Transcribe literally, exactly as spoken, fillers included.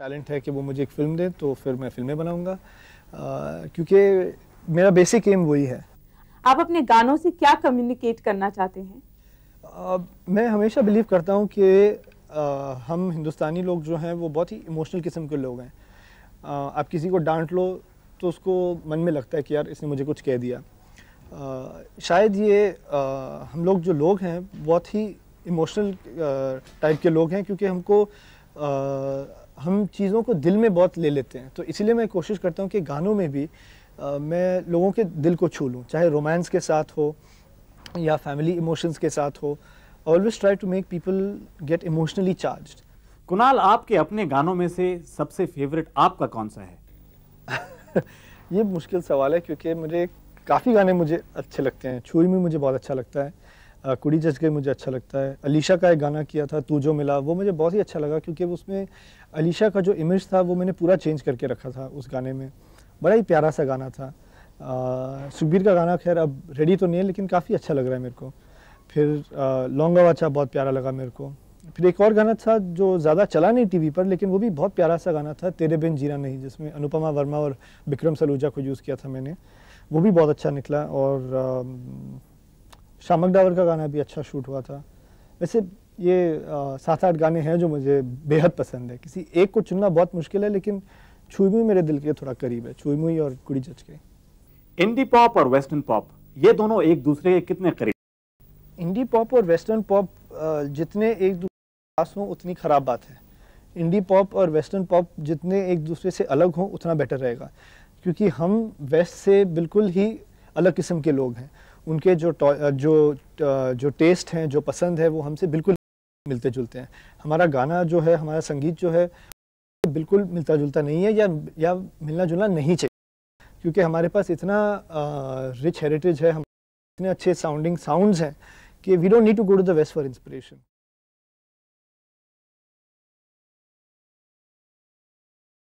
Talent है कि वो मुझे एक फ़िल्म दें तो फिर मैं फ़िल्में बनाऊँगा, क्योंकि मेरा बेसिक एम वही है। आप अपने गानों से क्या कम्युनिकेट करना चाहते हैं? आ, मैं हमेशा बिलीव करता हूँ कि हम हिंदुस्तानी लोग जो हैं वो बहुत ही इमोशनल किस्म के लोग हैं। आ, आप किसी को डांट लो तो उसको मन में लगता है कि यार इसने मुझे कुछ कह दिया। आ, शायद ये आ, हम लोग जो लोग हैं बहुत ही इमोशनल टाइप के लोग हैं, क्योंकि हमको आ, हम चीज़ों को दिल में बहुत ले लेते हैं। तो इसीलिए मैं कोशिश करता हूँ कि गानों में भी आ, मैं लोगों के दिल को छू लूँ, चाहे रोमांस के साथ हो या फैमिली इमोशंस के साथ हो। Always try to make people get emotionally charged. Kunal, आपके अपने गानों में से सबसे फेवरेट आपका कौन सा है? ये मुश्किल सवाल है, क्योंकि मुझे काफ़ी गाने मुझे अच्छे लगते हैं। छुई में मुझे बहुत अच्छा लगता है, आ, कुड़ी जच गई मुझे अच्छा लगता है। अलीशा का एक गाना किया था तू जो मिला, वो मुझे बहुत ही अच्छा लगा, क्योंकि उसमें अलीशा का जो इमेज था वो मैंने पूरा चेंज करके रखा था उस गाने में। बड़ा ही प्यारा सा गाना था। सुखबीर का गाना खैर अब रेडी तो नहीं है, लेकिन काफ़ी अच्छा लग रहा है मेरे को। फिर लौंगा वाचा बहुत प्यारा लगा मेरे को। फिर एक और गाना था जो ज़्यादा चला नहीं टीवी पर, लेकिन वो भी बहुत प्यारा सा गाना था, तेरे बिन जीना नहीं, जिसमें अनुपमा वर्मा और विक्रम सलूजा को यूज़ किया था मैंने। वो भी बहुत अच्छा निकला। और शामक डावर का गाना भी अच्छा शूट हुआ था। वैसे ये सात आठ गाने हैं जो मुझे बेहद पसंद है। किसी एक को चुनना बहुत मुश्किल है, लेकिन छुई मुई मेरे दिल के थोड़ा करीब है, छुई मुई और कुड़ी जच के। इंडी पॉप और वेस्टर्न पॉप, ये दोनों एक दूसरे के कितने करीब? इंडी पॉप और वेस्टर्न पॉप जितने एक दूसरे के पास हों उतनी ख़राब बात है। इंडी पॉप और वेस्टर्न पॉप जितने एक दूसरे से अलग हों उतना बेटर रहेगा, क्योंकि हम वेस्ट से बिल्कुल ही अलग किस्म के लोग हैं। उनके जो जो जो टेस्ट हैं, जो पसंद है, वो हमसे बिल्कुल मिलते जुलते हैं। हमारा गाना जो है, हमारा संगीत जो है, बिल्कुल मिलता जुलता नहीं है, या या मिलना जुलना नहीं चाहिए, क्योंकि हमारे पास इतना रिच हेरिटेज है, हम इतने अच्छे साउंडिंग साउंड्स हैं कि we don't need to go to the west for inspiration.